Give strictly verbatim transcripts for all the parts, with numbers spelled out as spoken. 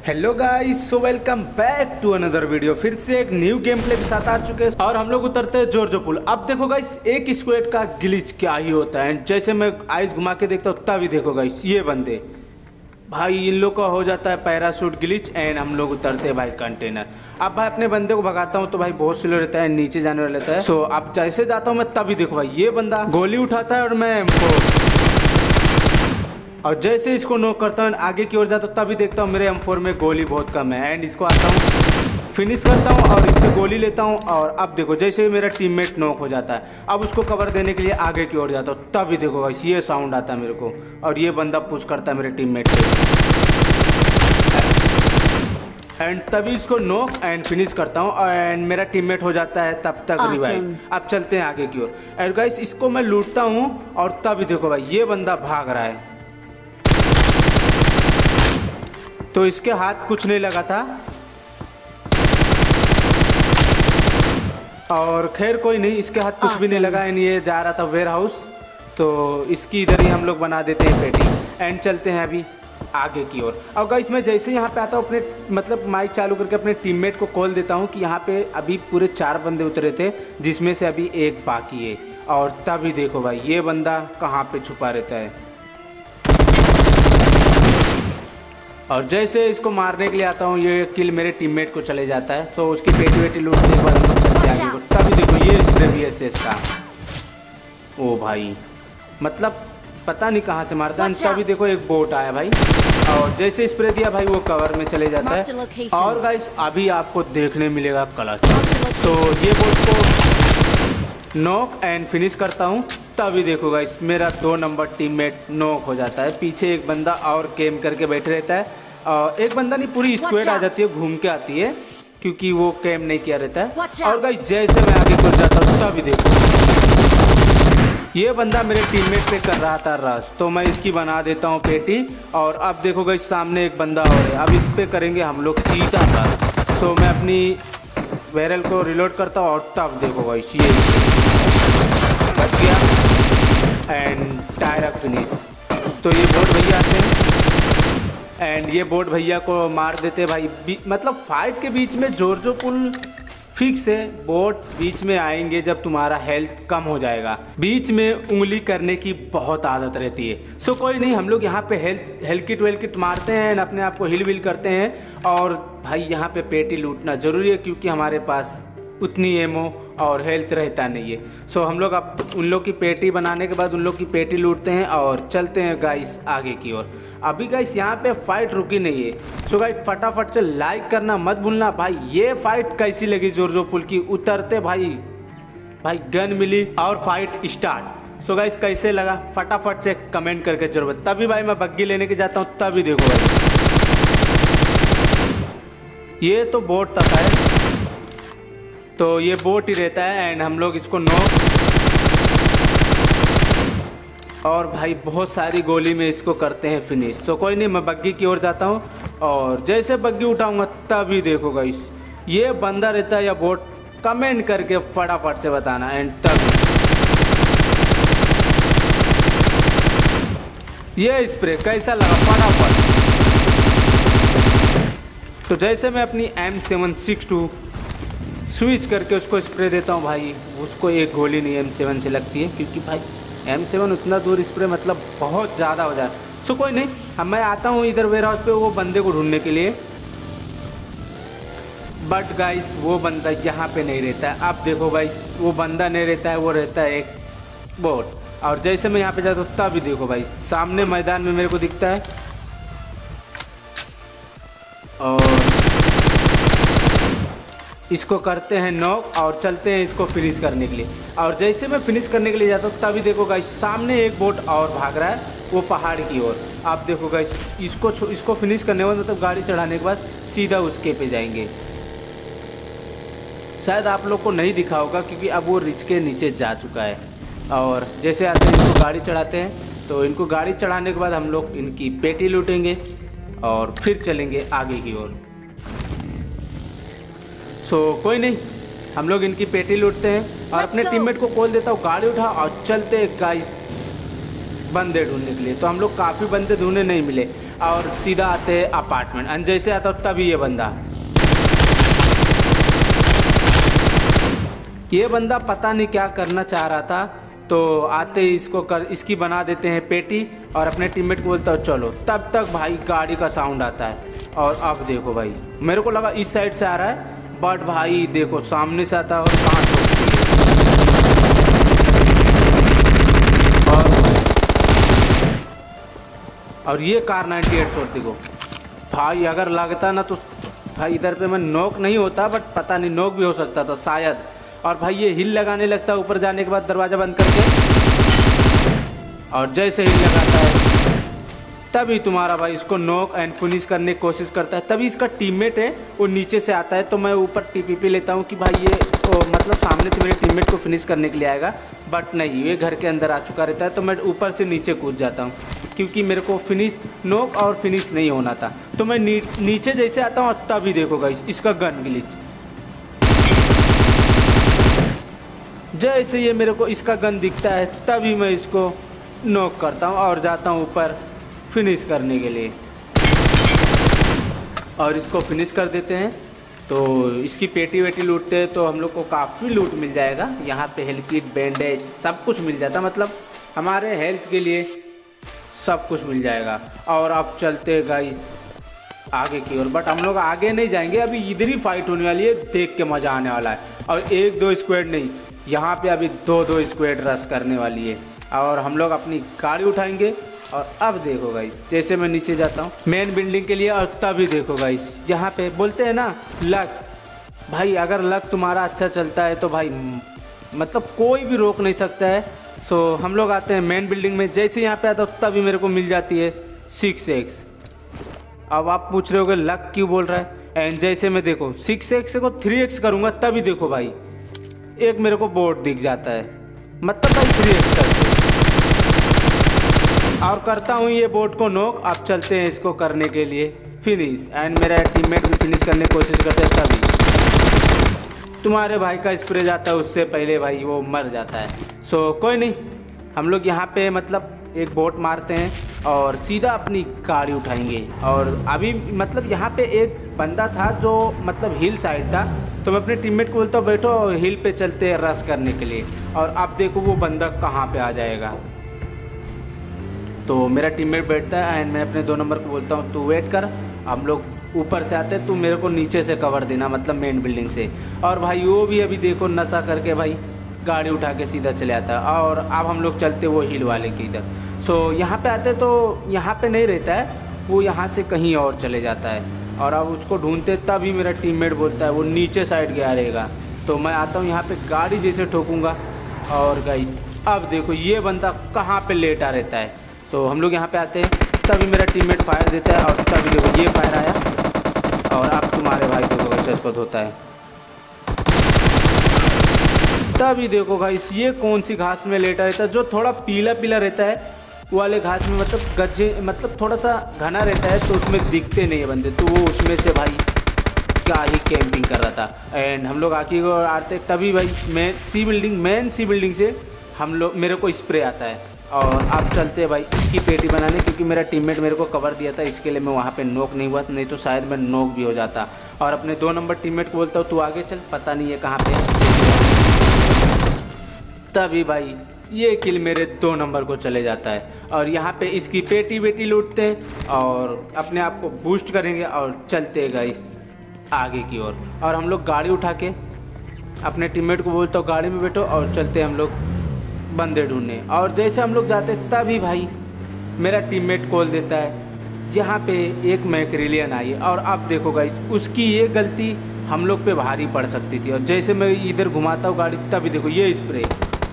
Hello guys, so welcome back to another video. फिर से एक न्यू गेम प्ले के साथ आ चुके हैं और हम लोग उतरते हैं जॉर्जो पुल। अब देखो गाइस, एक स्क्वाड का ग्लिच क्या ही होता है। जैसे मैं आइस घुमा के देखता हूँ तभी देखो गाइस, ये बंदे भाई इन लोग का हो जाता है पैराशूट ग्लिच एंड हम लोग उतरते हैं भाई कंटेनर। अब भाई अपने बंदे को भगाता हूँ तो भाई बहुत स्लो रहता है, नीचे जाने वाला रहता है। सो अब जैसे जाता हूँ मैं तभी देखो भाई ये बंदा गोली उठाता है और मैं और जैसे इसको नॉक करता हूँ आगे की ओर जाता हूँ तभी देखता हूँ मेरे एम फोर में गोली बहुत कम है एंड इसको आता हूँ फिनिश करता हूँ और इससे गोली लेता हूँ। और अब देखो जैसे ही मेरा टीममेट नॉक हो जाता है, अब उसको कवर देने के लिए आगे की ओर जाता हूँ तभी देखो गाइस ये साउंड आता है मेरे को और ये बंदा पुश करता है मेरे टीममेट को एंड तभी इसको नॉक एंड फिनिश करता हूँ एंड मेरा टीममेट हो जाता है तब तक रिवाइव। अब चलते हैं आगे की ओर एंड गाइस इसको मैं लूटता हूँ और तभी देखो भाई ये बंदा भाग रहा है तो इसके हाथ कुछ नहीं लगा था और खैर कोई नहीं, इसके हाथ कुछ भी नहीं लगा एंड ये जा रहा था वेयर हाउस तो इसकी इधर ही हम लोग बना देते हैं पेटी एंड चलते हैं अभी आगे की ओर। और गाइस मैं जैसे यहाँ पे आता हूँ अपने मतलब माइक चालू करके अपने टीममेट को कॉल देता हूँ कि यहाँ पे अभी पूरे चार बंदे उतरे थे जिसमें से अभी एक बाकी है। और तभी देखो भाई ये बंदा कहाँ पे छुपा रहता है और जैसे इसको मारने के लिए आता हूँ ये किल मेरे टीममेट को चले जाता है तो उसकी पेटी वेटी लूटने के बाद हम लोग चलते आगे को। तभी देखो ये स्प्रे भी है इसका, ओ भाई मतलब पता नहीं कहाँ से मारता है। तभी देखो एक बोट आया भाई और जैसे स्प्रे दिया भाई वो कवर में चले जाता है। और गाइस अभी आपको देखने मिलेगा क्लच, तो ये बोट को नॉक एंड फिनिश करता हूँ तभी देखो गाइस मेरा दो नंबर टीममेट नॉक हो जाता है। पीछे एक बंदा और कैम करके बैठे रहता है और एक बंदा नहीं पूरी स्क्वाड आ जाती है, घूम के आती है क्योंकि वो कैम नहीं किया रहता है। और गाइस जैसे मैं आगे बढ़ जाता हूँ तभी देखो ये बंदा मेरे टीममेट पे कर रहा था रश तो मैं इसकी बना देता हूँ पेटी। और अब देखो गाइस सामने एक बंदा और है, अब इस पे करेंगे हम लोग सीधा रश। तो मैं अपनी बैरल को रिलोड करता हूँ और तब देखो गाइस ये बच गया एंड टायर फिनिश। तो ये बोट भैया आते हैं एंड ये बोट भैया को मार देते भाई। मतलब फाइट के बीच में जॉर्जो पुल फिक्स है, बोट बीच में आएंगे जब तुम्हारा हेल्थ कम हो जाएगा। बीच में उंगली करने की बहुत आदत रहती है। सो कोई नहीं, हम लोग यहाँ पे health health kit well kit मारते हैं, अपने आप को हिल विल करते हैं। और भाई यहाँ पे पेटी लूटना जरूरी है क्योंकि हमारे पास उतनी एमो और हेल्थ रहता नहीं है। सो हम लोग अब उन लोग की पेटी बनाने के बाद उन लोग की पेटी लूटते हैं और चलते हैं गाइस आगे की ओर। अभी गाइस यहाँ पे फाइट रुकी नहीं है। सो गाइस फटाफट से लाइक करना मत भूलना। भाई ये फाइट कैसी लगी जॉर्जो पुल की, उतरते भाई भाई गन मिली और फाइट स्टार्ट। सो गाइस कैसे लगा फटाफट से कमेंट करके जरूर। तभी भाई मैं बग्गी लेने के जाता हूँ तभी देखो भाई ये तो बोट तक है तो ये बोट ही रहता है एंड हम लोग इसको नॉक और भाई बहुत सारी गोली में इसको करते हैं फिनिश। तो कोई नहीं, मैं बग्गी की ओर जाता हूँ और जैसे बग्गी उठाऊंगा तभी देखो गाइस ये बंदा रहता है या बोट, कमेंट करके फटाफट से बताना। एंड तभी ये स्प्रे कैसा लगा फटाफट। तो जैसे मैं अपनी M seven six two switch करके उसको स्प्रे देता हूँ भाई, उसको एक गोली नहीं एम सेवन से लगती है क्योंकि भाई एम सेवन उतना दूर स्प्रे मतलब बहुत ज़्यादा हो जाए। सो कोई नहीं, अब मैं आता हूँ इधर वेयर हाउस पे वो बंदे को ढूंढने के लिए, बट गाइस वो बंदा यहाँ पे नहीं रहता है। अब देखो गाइस वो बंदा नहीं रहता है, वो रहता है एक बोट। और जैसे मैं यहाँ पे जाता हूँ तभी देखो भाई सामने मैदान में मेरे को दिखता है और इसको करते हैं नॉक और चलते हैं इसको फिनिश करने के लिए। और जैसे मैं फिनिश करने के लिए जाता हूँ तभी देखो गाइस सामने एक बोट और भाग रहा है वो पहाड़ की ओर। आप देखो गाइस इसको इसको फिनिश करने के बाद मतलब गाड़ी चढ़ाने के बाद सीधा उसके पे जाएंगे। शायद आप लोग को नहीं दिखा होगा क्योंकि अब वो रिच के नीचे जा चुका है। और जैसे आते हैं इनको गाड़ी चढ़ाते हैं तो इनको गाड़ी चढ़ाने के बाद हम लोग इनकी पेटी लूटेंगे और फिर चलेंगे आगे की ओर। सो so, कोई नहीं, हम लोग इनकी पेटी लूटते हैं और अपने टीममेट को कॉल देता हूँ गाड़ी उठा और चलते गाइस बंदे ढूंढने के लिए। तो हम लोग काफ़ी बंदे ढूंढने नहीं मिले। और सीधा आते हैं अपार्टमेंट। एंड जैसे आता हूँ तभी ये बंदा ये बंदा पता नहीं क्या करना चाह रहा था, तो आते ही इसको कर इसकी बना देते हैं पेटी और अपने टीममेट को बोलता हूँ चलो। तब तक भाई गाड़ी का साउंड आता है और अब देखो भाई, मेरे को लगा इस साइड से आ रहा है, बट भाई देखो सामने से आता है और कहाँ ठोकती है। और और ये कार नाइन्टी एट छोड़ती को भाई, अगर लगता ना तो भाई इधर पे मैं नॉक नहीं होता, बट पता नहीं नॉक भी हो सकता था शायद। और भाई ये हिल लगाने लगता है ऊपर जाने के बाद दरवाज़ा बंद करके, और जैसे हिल लगाता है तभी तुम्हारा भाई इसको नॉक एंड फिनिश करने की कोशिश करता है। तभी इसका टीममेट है वो नीचे से आता है, तो मैं ऊपर टीपीपी लेता हूँ कि भाई ये ओ, मतलब सामने से मेरे टीममेट को फिनिश करने के लिए आएगा, बट नहीं, ये घर के अंदर आ चुका रहता है। तो मैं ऊपर से नीचे कूद जाता हूँ क्योंकि मेरे को फिनिश नॉक और फिनिश नहीं होना था। तो मैं नी, नीचे जैसे आता हूँ तभी देखो गाइस इसका गन ग्लिच, जैसे ये मेरे को इसका गन दिखता है तभी मैं इसको नॉक करता हूँ और जाता हूँ ऊपर फिनिश करने के लिए, और इसको फिनिश कर देते हैं। तो इसकी पेटी वेटी लूटते हैं तो हम लोग को काफ़ी लूट मिल जाएगा। यहाँ पे हेल्थ किट, बैंडेज सब कुछ मिल जाता, मतलब हमारे हेल्थ के लिए सब कुछ मिल जाएगा। और अब चलते गाइस आगे की ओर, बट हम लोग आगे नहीं जाएंगे, अभी इधर ही फाइट होने वाली है, देख के मज़ा आने वाला है। और एक दो स्क्वाड नहीं, यहाँ पे अभी दो दो स्क्वाड रश करने वाली है, और हम लोग अपनी गाड़ी उठाएंगे। और अब देखो गाइस, जैसे मैं नीचे जाता हूँ मेन बिल्डिंग के लिए, और तभी देखो गाइस यहाँ पे बोलते हैं ना लक, भाई अगर लक तुम्हारा अच्छा चलता है तो भाई मतलब कोई भी रोक नहीं सकता है। सो हम लोग आते हैं मेन बिल्डिंग में, जैसे यहाँ पे आता हूँ तभी मेरे को मिल जाती है सिक्स एक्स। अब आप पूछ रहे होगे लक क्यों बोल रहा है, एंड जैसे मैं देखो सिक्स एक्स को थ्री एक्स करूँगा तभी देखो भाई एक मेरे को बोर्ड दिख जाता है, मतलब भाई थ्री एक्स करते और करता हूँ ये बोर्ड को नॉक। अब चलते हैं इसको करने के लिए फिनिश, एंड मेरा टीममेट भी फिनिश करने की कोशिश करते हैं तभी तुम्हारे भाई का स्प्रे जाता है, उससे पहले भाई वो मर जाता है। सो कोई नहीं, हम लोग यहाँ पे मतलब एक बोट मारते हैं और सीधा अपनी गाड़ी उठाएंगे। और अभी मतलब यहाँ पे एक बंदा था जो मतलब हिल साइड था, तो मैं अपने टीममेट को बोलता हूँ बैठो और हिल पे चलते हैं रश करने के लिए। और अब देखो वो बंदा कहाँ पे आ जाएगा, तो मेरा टीममेट बैठता है एंड मैं अपने दो नंबर को बोलता हूँ तू वेट कर, हम लोग ऊपर से आते हैं, तू मेरे को नीचे से कवर देना, मतलब मेन बिल्डिंग से। और भाई वो भी अभी देखो नशा करके भाई गाड़ी उठा के सीधा चले आता है। और अब हम लोग चलते वो हिल वाले की इधर। सो यहाँ पे आते तो यहाँ पे नहीं रहता है, वो यहाँ से कहीं और चले जाता है। और अब उसको ढूंढते तभी मेरा टीममेट बोलता है वो नीचे साइड गया रहेगा। तो मैं आता हूँ यहाँ पे गाड़ी जैसे ठोकूँगा, और गाइस अब देखो ये बंदा कहाँ पे लेटा रहता है। तो हम लोग यहाँ पे आते हैं तभी मेरा टीममेट फायर देता है, और तभी देखो ये फायर आया, और अब तुम्हारे भाई देखो वैसे इसको धोता है। तभी देखो गाइस ये कौन सी घास में लेटा रहता है, जो थोड़ा पीला पीला रहता है वो वाले घास में, मतलब गज्जे मतलब थोड़ा सा घना रहता है तो उसमें दिखते नहीं है बंदे, तो वो उसमें से भाई क्या ही कैंपिंग कर रहा था। एंड हम लोग आके और आते तभी भाई main C building main C building से हम लोग मेरे को स्प्रे आता है। और अब चलते हैं भाई इसकी पेटी बनाने, क्योंकि मेरा टीममेट मेरे को कवर दिया था, इसके लिए मैं वहाँ पे नॉक नहीं हुआ, नहीं तो शायद मैं नॉक भी हो जाता। और अपने दो नंबर टीममेट को बोलता हूँ तू आगे चल, पता नहीं है कहाँ पे। तभी भाई ये किल मेरे दो नंबर को चले जाता है, और यहाँ पे इसकी पेटी वेटी लूटते हैं और अपने आप को बूस्ट करेंगे और चलते हैं गाइस आगे की ओर। और, और हम लोग गाड़ी उठा के अपने टीममेट को बोलता हूँ गाड़ी में बैठो और चलते हैं हम लोग बंदे ढूंढने। और जैसे हम लोग जाते तभी भाई मेरा टीममेट कॉल देता है यहाँ पे एक मैक्रिलियन आई है। और अब देखो गाइस उसकी ये गलती हम लोग पे भारी पड़ सकती थी। और जैसे मैं इधर घुमाता हूँ गाड़ी तभी देखो ये स्प्रे,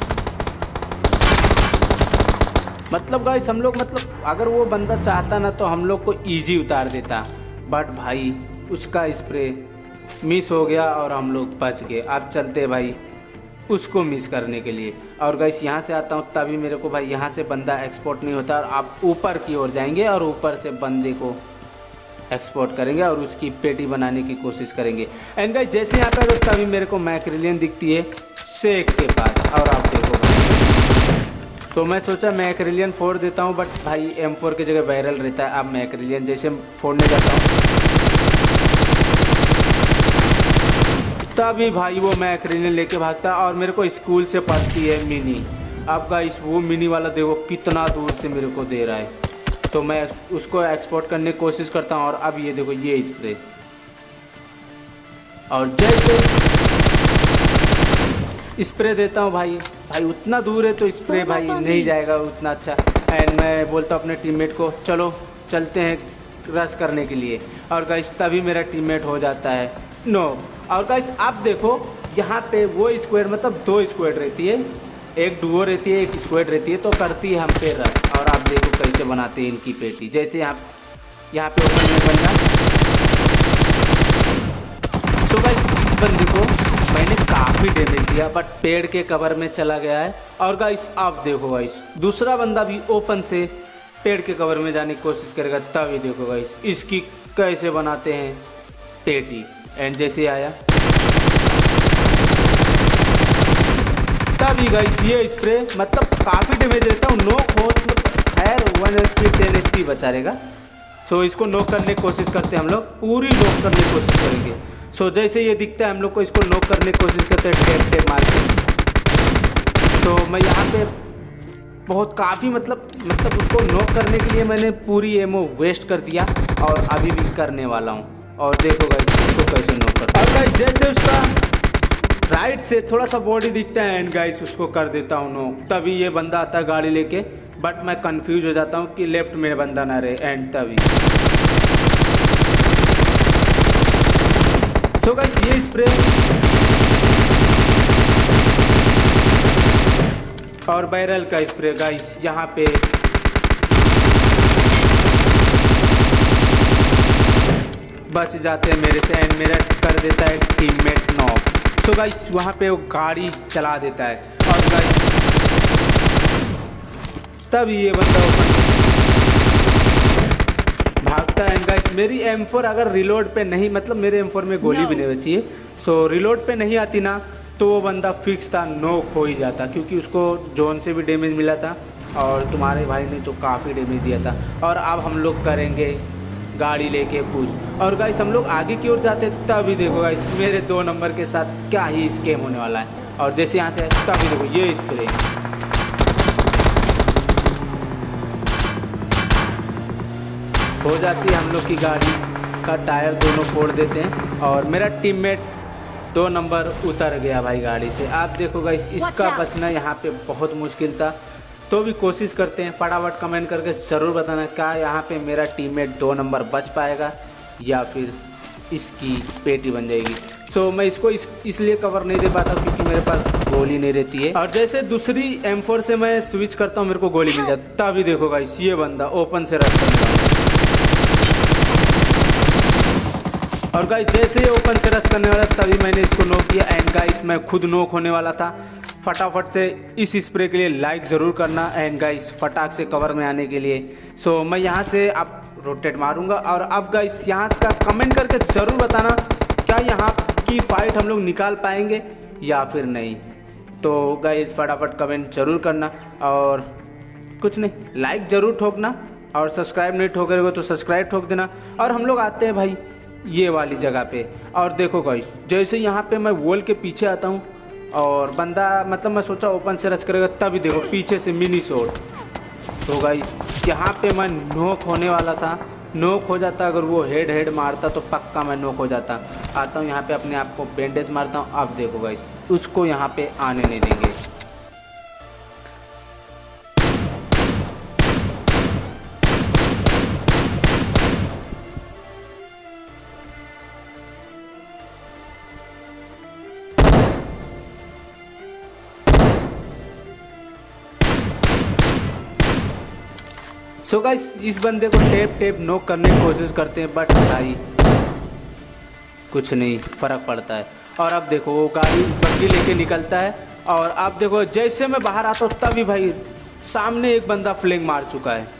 मतलब गाइस हम लोग मतलब अगर वो बंदा चाहता ना तो हम लोग को इजी उतार देता, बट भाई उसका स्प्रे मिस हो गया और हम लोग बच गए। अब चलते भाई उसको मिस करने के लिए। और गाइस यहाँ से आता हूँ तभी मेरे को भाई यहाँ से बंदा एक्सपोर्ट नहीं होता, और आप ऊपर की ओर जाएंगे और ऊपर से बंदे को एक्सपोर्ट करेंगे और उसकी पेटी बनाने की कोशिश करेंगे। एंड गाइस जैसे यहाँ पर तभी मेरे को मैक्रिलियन दिखती है शेख के पास। और आप देखो तो मैं सोचा मैक्रिलियन फोड़ देता हूँ, बट भाई एम फोर की जगह वायरल रहता है। अब मैक्रिलियन जैसे फोड़ने जाता हूँ तभी भाई वो मैक्रिलियन लेके भागता है और मेरे को स्कूल से पड़ती है मिनी। अब गाइस वो मिनी वाला देखो कितना दूर से मेरे को दे रहा है, तो मैं उसको एक्सपोर्ट करने की कोशिश करता हूँ। और अब ये देखो ये स्प्रे, और जैसे स्प्रे देता हूँ भाई भाई उतना दूर है तो स्प्रे भाई नहीं जाएगा उतना अच्छा। एंड मैं बोलता हूँ अपने टीममेट को चलो चलते हैं रश करने के लिए, और गाइस तभी मेरा टीममेट हो जाता है नो। और गाइस आप देखो यहाँ पे वो स्क्वाड मतलब दो स्क्वाड रहती है, एक डुओ रहती है एक स्क्वाड रहती है, तो करती है हम पे रश। और आप देखो कैसे बनाते हैं इनकी पेटी, जैसे यहाँ यहाँ पे ओपन में बंदा। तो गाइस इस बंदे को मैंने काफ़ी डैमेज दिया बट पेड़ के कवर में चला गया है। और गाइस आप देखो गाइस दूसरा बंदा भी ओपन से पेड़ के कवर में जाने की कोशिश करेगा, तभी देखो गाइस इसकी कैसे बनाते हैं पेटी। एंड जैसे आया तभी गाइस ये स्प्रे मतलब काफ़ी डैमेज रहता है, नोक हो खैर one H P ten H P बचा रहेगा। सो इसको नोक करने की कोशिश करते हैं हम लोग, पूरी नोक करने की कोशिश करेंगे। सो so, जैसे ये दिखता है हम लोग को इसको नॉक करने की कोशिश करते हैं टेप टेप मार के। तो मैं यहाँ पे बहुत काफ़ी मतलब मतलब उसको नॉक करने के लिए मैंने पूरी एमओ वेस्ट कर दिया और अभी भी करने वाला हूँ। और देखो गाइस इसको कैसे नॉक करता है। और गाइस जैसे उसका राइट से थोड़ा सा बॉडी दिखता है एंड गाइस उसको कर देता हूँ नॉक, तभी ये बंदा आता है गाड़ी लेके, बट मैं कंफ्यूज हो जाता हूँ कि लेफ्ट में बंदा ना रहे। एंड तभी तो गाइस ये स्प्रे और बैरल का स्प्रे गाइस यहाँ पे बच जाते हैं मेरे से एंड मेरा कर देता है टीममेट नॉक। तो गाइस वहाँ पे वो गाड़ी चला देता है और गाइस तब ये बंदा ओपन भागता है। एंड गाइस मेरी एम फोर अगर रिलोड पे नहीं मतलब मेरे एम फोर में गोली भी नहीं बची है, सो रिलोड पे नहीं आती ना तो वो बंदा फिक्स था नॉक हो ही जाता, क्योंकि उसको जोन से भी डैमेज मिला था और तुम्हारे भाई ने तो काफ़ी डैमेज दिया था। और अब हम लोग करेंगे गाड़ी लेके पुश। और गाइस हम लोग आगे की ओर जाते तभी देखो गाइस मेरे दो नंबर के साथ क्या ही स्कैम होने वाला है। और जैसे यहाँ से तभी देखो ये स्प्रे हो जाती है, हम लोग की गाड़ी का टायर दोनों फोड़ देते हैं और मेरा टीममेट दो नंबर उतर गया भाई गाड़ी से। आप देखो गाइस इसका बचना यहाँ पे बहुत मुश्किल था, तो भी कोशिश करते हैं। फटाफट कमेंट करके ज़रूर बताना क्या यहाँ पे मेरा टीममेट दो नंबर बच पाएगा या फिर इसकी पेटी बन जाएगी। सो so, मैं इसको इस इसलिए कवर नहीं दे पाता क्योंकि मेरे पास गोली नहीं रहती है। और जैसे दूसरी एम फोर से मैं स्विच करता हूँ मेरे को गोली मिल जाती, तभी देखो गाइस ये बंदा ओपन से रश करने वाला है। और गाइस जैसे ये ओपन से रश करने वाला तभी मैंने इसको नॉक किया एंड गाइस मैं खुद नॉक होने वाला था। फटाफट से इस स्प्रे के लिए लाइक ज़रूर करना एंड गाइस फटाक से कवर में आने के लिए। सो so, मैं यहाँ से अब रोटेट मारूंगा और अब गाइस यहाँ का कमेंट करके ज़रूर बताना क्या यहाँ की फ़ाइट हम लोग निकाल पाएंगे या फिर नहीं। तो गाइस फटाफट कमेंट ज़रूर करना और कुछ नहीं लाइक ज़रूर ठोकना और सब्सक्राइब नहीं ठोक रहे हो तो सब्सक्राइब ठोक देना। और हम लोग आते हैं भाई ये वाली जगह पे और देखो गाइस जैसे यहाँ पे मैं वॉल के पीछे आता हूँ और बंदा मतलब मैं सोचा ओपन से रच करेगा, तभी देखो पीछे से मिनी शॉट। तो गाइस यहाँ पे मैं नॉक होने वाला था, नॉक हो जाता अगर वो हेड हेड मारता तो पक्का मैं नॉक हो जाता। आता हूँ यहाँ पे अपने आप को बैंडेज मारता हूँ। अब देखो गाइस उसको यहाँ पे आने नहीं देंगे। सो so गाइस इस बंदे को टेप टेप नॉक करने की कोशिश करते हैं बट भाई कुछ नहीं फ़र्क पड़ता है। और अब देखो वो गाड़ी बग्गी लेके निकलता है और अब देखो जैसे मैं बाहर आता हूँ तभी भाई सामने एक बंदा फ्लैंग मार चुका है।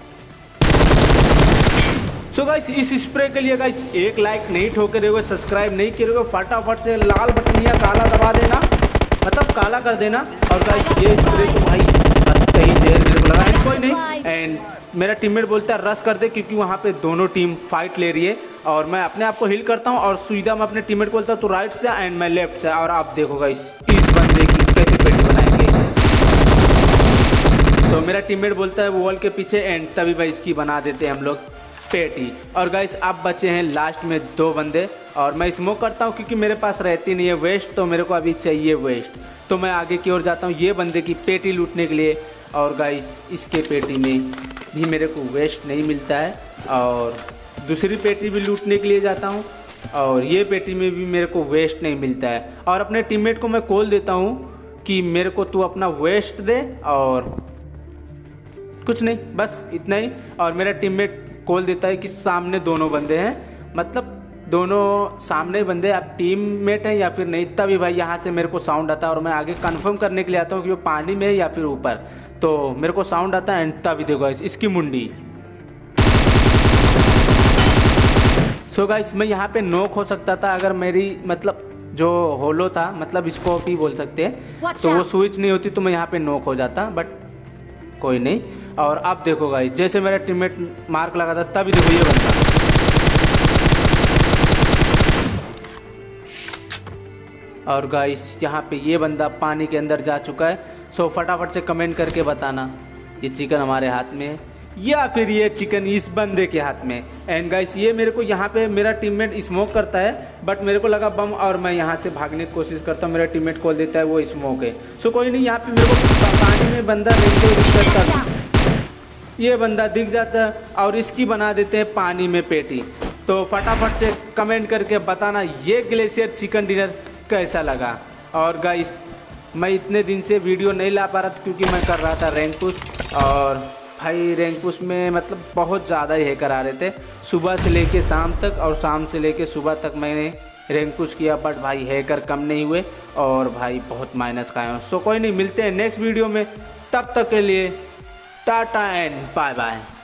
सो so गाइस इस स्प्रे के लिए गाइस एक लाइक नहीं ठोके रहोगे, सब्सक्राइब नहीं किए रहोगे, फटाफट से लाल बटन या काला दबा देना मतलब काला कर देना। और गाइस ये स्प्रे तो भाई भाई जहर मेरे को लगा, एंड कोई नहीं, एंड मेरा टीममेट बोलता है रश कर दे क्योंकि वहाँ पे दोनों टीम फाइट ले रही है। और मैं अपने आप को हील करता हूँ और सीधा मैं अपने टीममेट को बोलता हूँ तू राइट से एंड मैं लेफ्ट से। और आप देखोगा इस इस बंदे की कैसे पेटी बनाएंगे। तो मेरा टीममेट बोलता है वो वॉल के पीछे, एंड तभी भाई इसकी बना देते हैं हम लोग पेटी। और गाइस अब बचे हैं लास्ट में दो बंदे, और मैं स्मोक करता हूँ क्योंकि मेरे पास रहती नहीं है वेस्ट, तो मेरे को अभी चाहिए वेस्ट। तो मैं आगे की ओर जाता हूँ ये बंदे की पेटी लूटने के लिए। और गाइस इसके पेटी में भी मेरे को वेस्ट नहीं मिलता है, और दूसरी पेटी भी लूटने के लिए जाता हूँ और ये पेटी में भी मेरे को वेस्ट नहीं मिलता है। और अपने टीममेट को मैं कॉल देता हूँ कि मेरे को तू अपना वेस्ट दे, और कुछ नहीं बस इतना ही। और मेरा टीममेट कॉल देता है कि सामने दोनों बंदे हैं, मतलब दोनों सामने बंदे आप टीममेट हैं या फिर नहीं। तभी भाई यहाँ से मेरे को साउंड आता है और मैं आगे कंफर्म करने के लिए आता हूँ कि वो पानी में है या फिर ऊपर। तो मेरे को साउंड आता है एंड तभी देखो इस, इसकी मुंडी। सो गाइस मैं यहाँ पे नॉक हो सकता था अगर मेरी मतलब जो होलो था, मतलब इसको भी बोल सकते हैं, तो वो स्विच नहीं होती तो मैं यहाँ पे नॉक हो जाता, बट कोई नहीं। और अब देखो गाइस जैसे मेरा टीममेट मार्क लगा था तभी देखो ये बंदा, और गाइस यहाँ पे ये बंदा पानी के अंदर जा चुका है। सो फटाफट से कमेंट करके बताना ये चिकन हमारे हाथ में है या फिर ये चिकन इस बंदे के हाथ में। एंड गाइस ये मेरे को यहाँ पे मेरा टीममेट स्मोक करता है, बट मेरे को लगा बम और मैं यहाँ से भागने की कोशिश करता हूँ, मेरा टीममेट खोल देता है वो स्मोक है। सो कोई नहीं, यहाँ पे मेरे को पानी में बंदा देखते हुए ये बंदा दिख जाता है और इसकी बना देते हैं पानी में पेटी। तो फटाफट से कमेंट करके बताना ये ग्लेशियर चिकन डिनर कैसा लगा। और गाइस मैं इतने दिन से वीडियो नहीं ला पा रहा था क्योंकि मैं कर रहा था रैंक पुश, और भाई रैंक पुश में मतलब बहुत ज़्यादा ही हैकर आ रहे थे सुबह से लेके शाम तक, और शाम से लेके सुबह तक मैंने रैंक पुश किया, बट भाई हैकर कम नहीं हुए और भाई बहुत माइनस खाए हैं। सो कोई नहीं, मिलते हैं नेक्स्ट वीडियो में, तब तक के लिए टाटा एंड बाय बाय।